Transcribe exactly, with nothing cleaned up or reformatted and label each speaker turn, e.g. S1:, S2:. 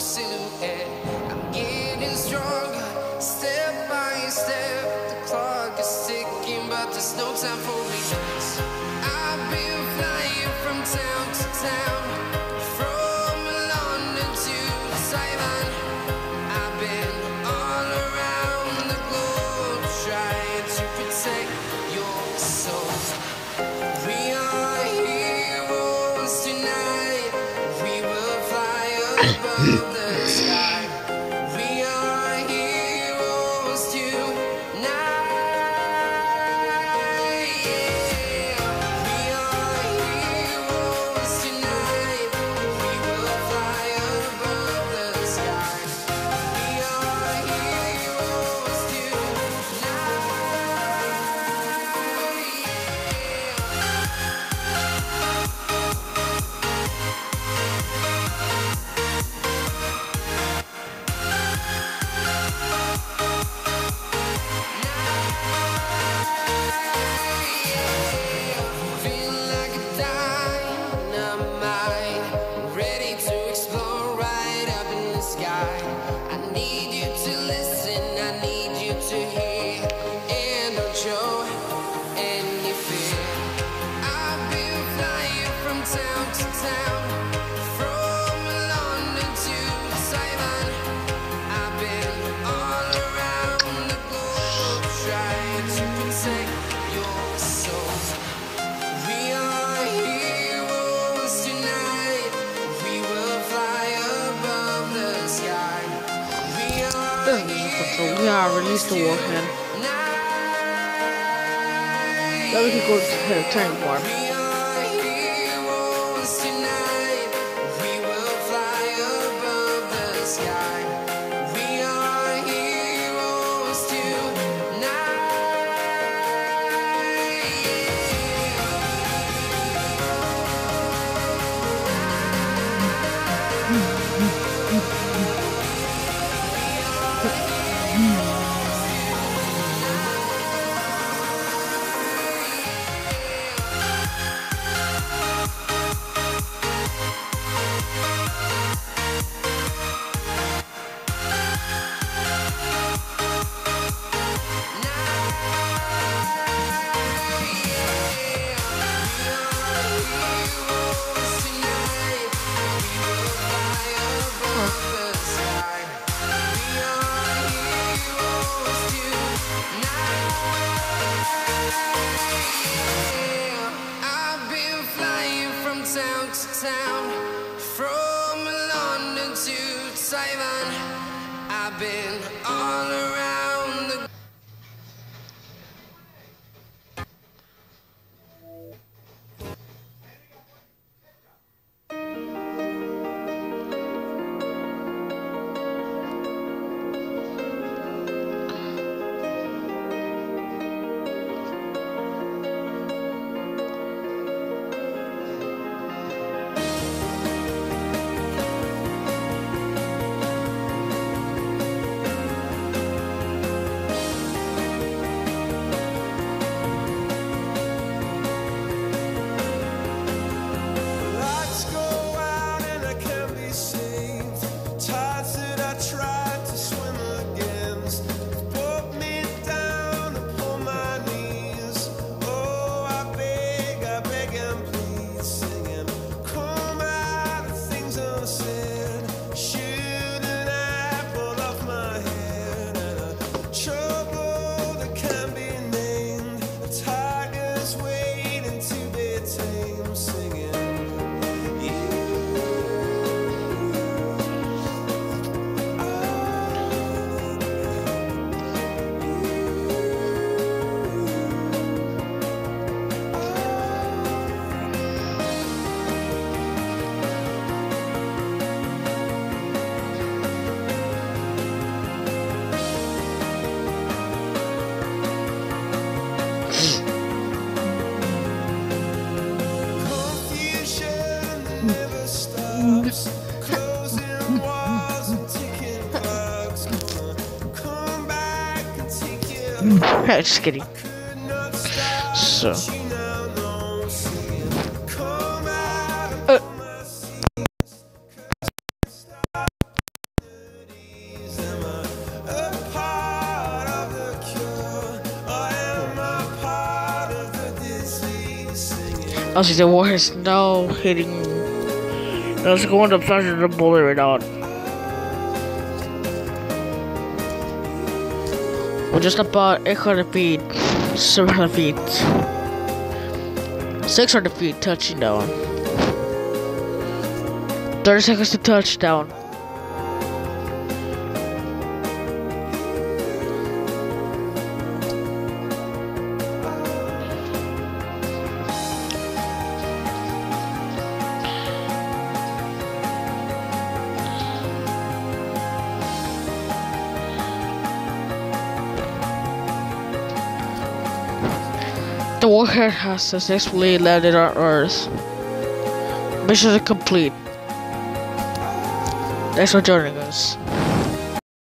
S1: silhouette. I'm getting stronger, step by step. The clock is ticking, but there's no time for me. I've been flying from town to town, from London to Taiwan. I've been all around the globe trying to protect your soul. We are heroes tonight. We will fly above the sky. We are heroes tonight. Yeah. We are heroes tonight. We will fly above the sky. We are heroes feel like a dynamite, ready to explode right up in the sky. I need you to listen, I need you to hear, and don't show any fear. I've been flying from town to town, from London to Taiwan. I've been all around the globe trying to protect your soul. We are heroes tonight. We will fly above the sky. We are
S2: This is control. We are released to Warhead. Then we can go to the turning bar.
S1: We are heroes tonight. We will fly above the sky. We are heroes tonight. I've been flying from town to town, from London to Taiwan. I've been all around the
S3: Lights go out and I can't be saved. Tides that I tried to swim against brought me down upon my knees. Oh, I beg, I beg and plead, singing, come out of things unsaid. Shouldn't I pull off my head and a trouble that can't be named? A tiger's waiting to be tamed, singing. Confusion that never stops, closing walls and ticking clocks. Come back and take you.
S2: Just kidding.
S3: Could not stop,
S2: So.
S3: but you now know, singing, come out of
S2: Uh.
S3: my seat.
S2: Also, the warhead is now hitting. It's going to flash the bullet right out. We're just about eight hundred feet, seven hundred feet, six hundred feet touching down. thirty seconds to touchdown. The warhead has successfully landed on Earth. Mission complete. Thanks for joining us.